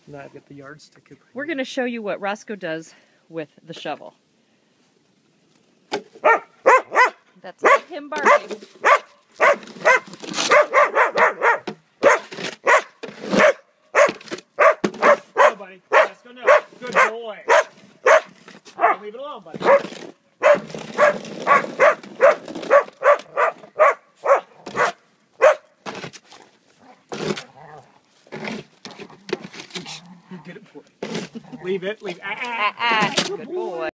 Now I've got the yardstick. We're going to show you what Roscoe does with the shovel. That's not him barking. No, buddy. Roscoe, no. Good boy. Right, leave it alone, buddy. Get it, boy. Leave it. Leave. Good boy.